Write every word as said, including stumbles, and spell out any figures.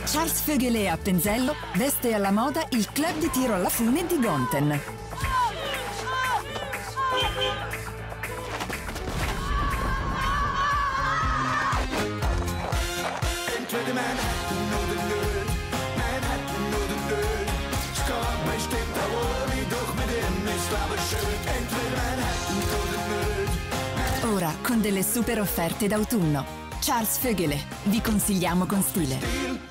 Charles Vögele a Penzello veste alla moda il club di tiro alla fune di Gonten. Ora con delle super offerte d'autunno. Charles Vögele, vi consigliamo con stile.